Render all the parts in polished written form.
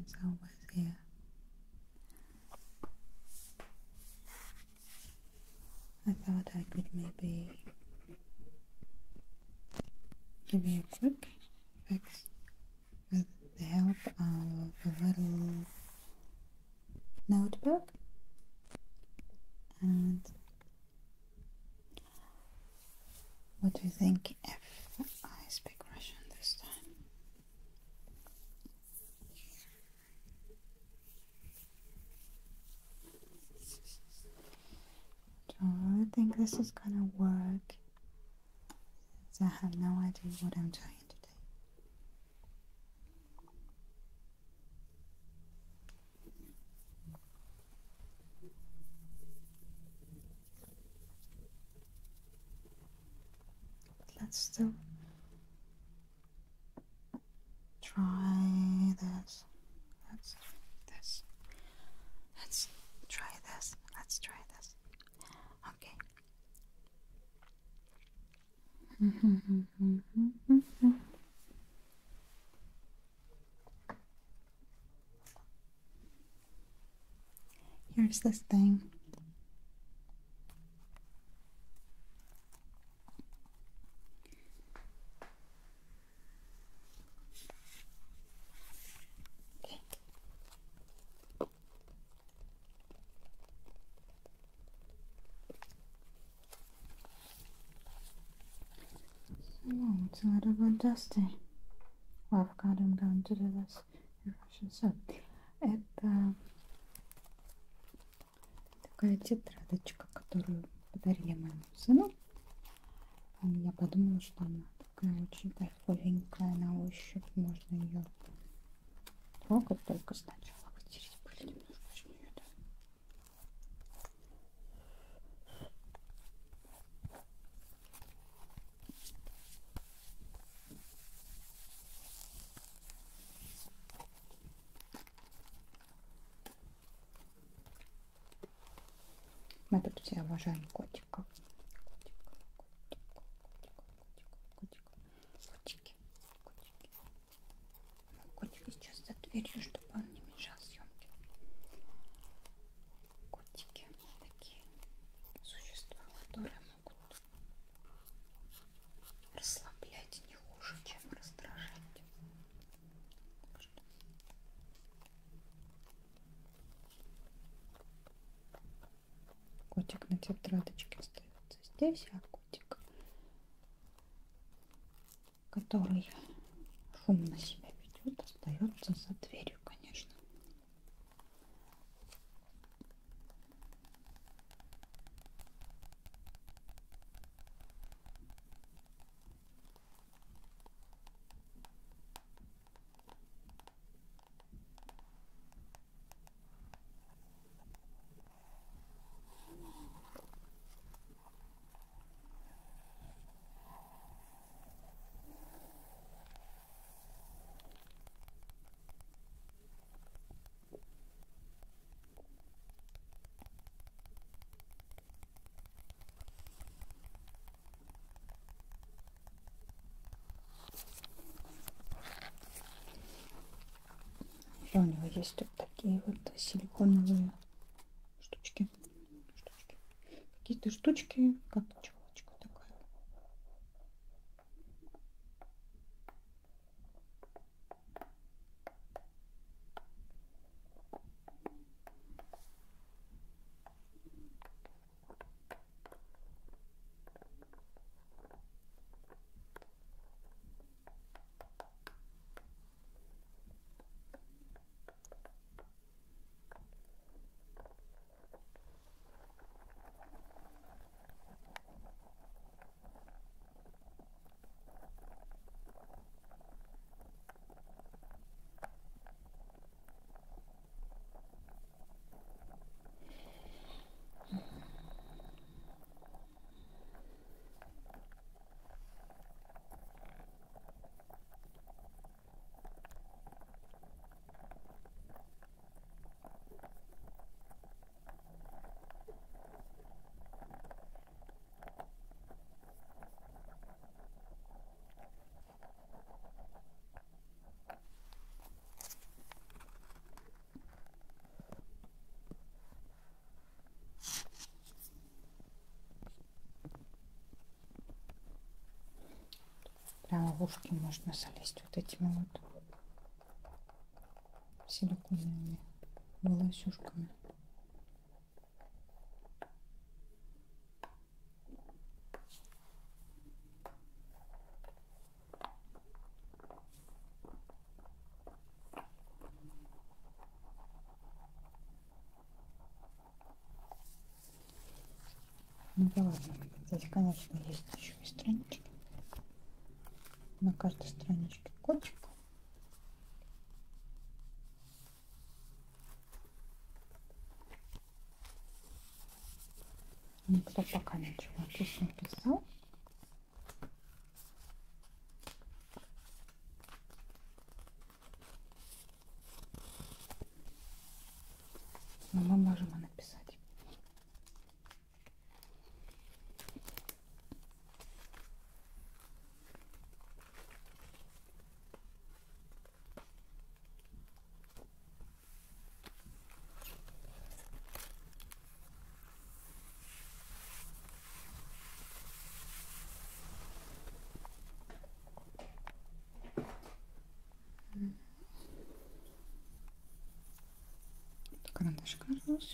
is always here. I thought I could maybe give you a quick fix with the help of a little notebook. And what do you think if I speak Russian this time? So I think this is gonna work. I have no idea what I'm trying to do. Let's still try this. Let's try this. Let's try this. Let's try this. Okay. Here's this thing. Oh, it's a little bit dusty. Well, I've got him going to do this in Russian. So, это такая тетрадочка, которую подарили моему сыну. Я подумала, что она такая очень кайфовенькая на ощупь. Можно ее трогать, только сначала вытереть пыль немножко с нее, да. Мы тут все обожаем котиков. Котик сейчас за дверью, чтобы он не мешал съемке. Котики такие существа, которые могут расслаблять не хуже, чем раздражать. Так что... Котик на тетрадочке остается здесь, а котик, который шумно себя ведет, остается за дверью, конечно. И у него есть вот такие вот силиконовые штучки. Какие-то штучки, как чехолочка такая. прямо в ушки можно залезть вот этими вот силиконовыми волосюшками. Ну да ладно, здесь, конечно, есть еще и странички. На каждой страничке котик. Никто пока ничего здесь не писал. Но мы можем и написать. Карандаш кажется.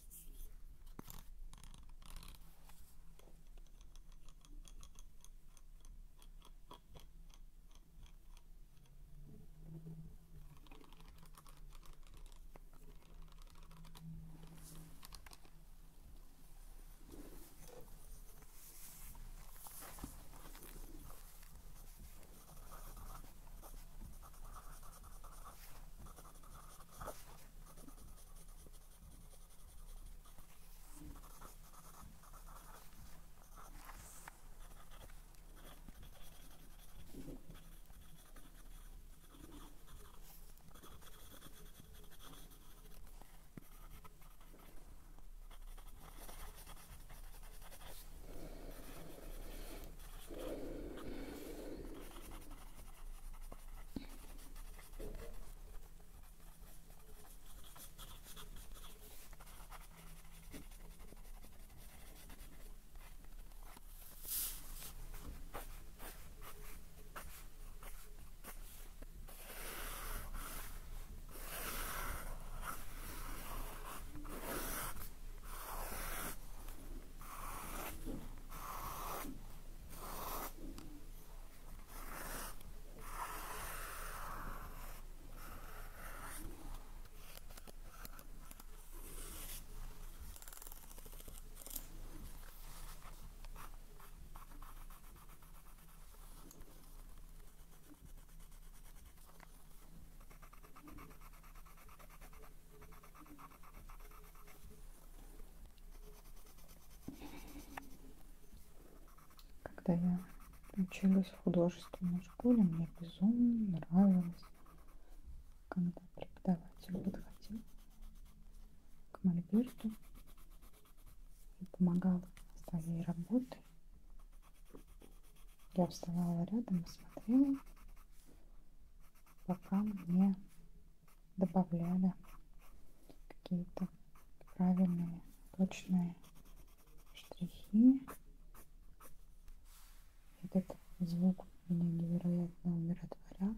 Когда я училась в художественной школе, мне безумно нравилось, когда преподаватель подходил к мольберту и помогал с твоей работой. Я вставала рядом и смотрела, пока мне добавляли какие-то правильные, точные штрихи. Этот звук меня невероятно умиротворял.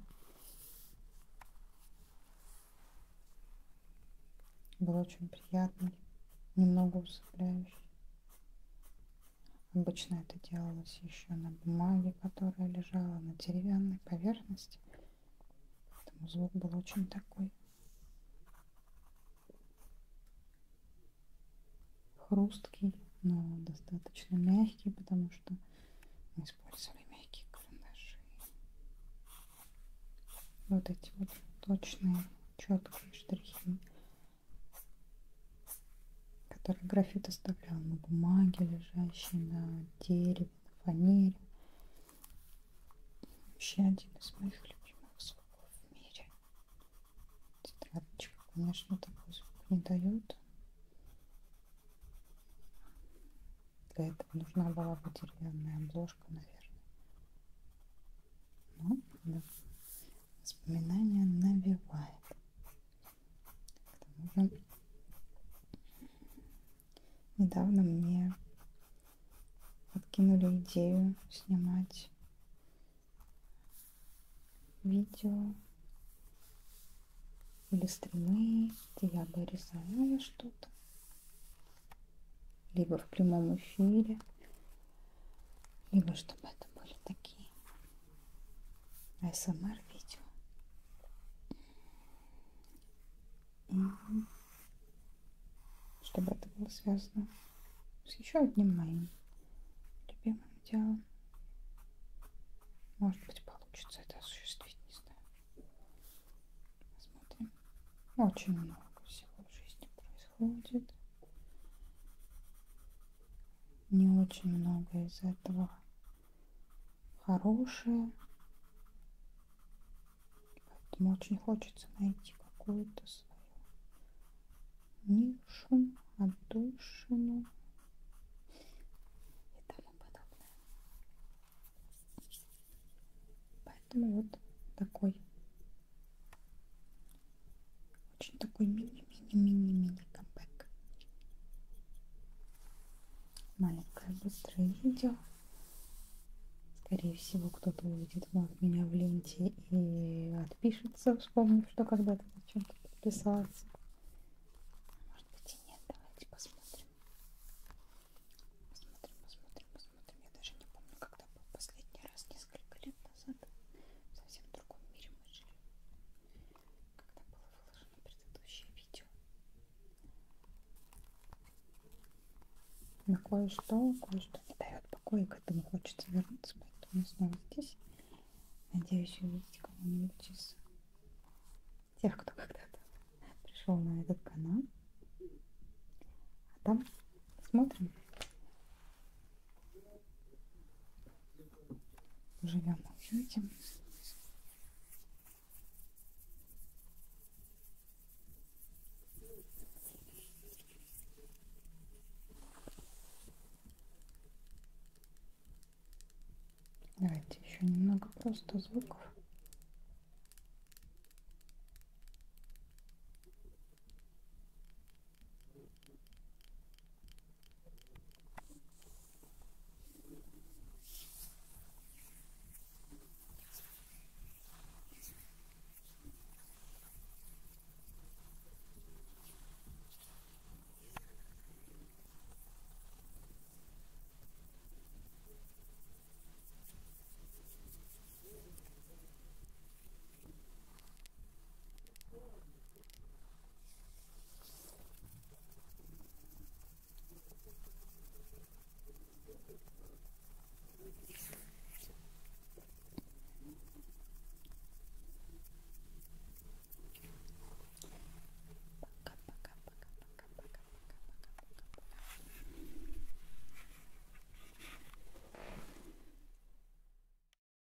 Был очень приятный, немного усыпляющий. Обычно это делалось еще на бумаге, которая лежала на деревянной поверхности. Поэтому звук был очень такой хрусткий, но достаточно мягкий, потому что мы использовали мягкие карандаши. Вот эти вот точные, четкие штрихи, которые графит оставлял на бумаге, лежащей на дереве, на фанере. Вообще один из моих любимых звуков в мире. Тетрадочка, конечно, такой звук не дает. Для этого нужна была бы деревянная обложка, наверное. Но да, воспоминания навевает. К тому же недавно мне подкинули идею снимать видео или стримы, где я бы рисовала что-то, либо в прямом эфире, либо чтобы это были такие ASMR видео. И чтобы это было связано с еще одним моим любимым делом. Может быть, получится это осуществить, не знаю. Посмотрим. Очень много всего в жизни происходит. Не очень много из этого хорошее. Поэтому очень хочется найти какую-то свою нишу, отдушину и тому подобное. Поэтому вот такой, очень такой мини-мини-мини-мини камбэк. Маленькое быстрое видео. Скорее всего, кто-то увидит вновь меня в ленте и отпишется, вспомнив, что когда-то зачем-то подписался. Может быть и нет. Давайте посмотрим. Посмотрим. Я даже не помню, когда был последний раз, несколько лет назад. В совсем другом мире мы жили. Когда было выложено предыдущее видео. Но кое-что не дает покоя, к этому хочется вернуться, поэтому снова здесь. Надеюсь увидеть кого-нибудь из тех, кто когда-то пришел на этот канал. А там смотрим. Живем, увидим. Давайте еще немного просто звуков.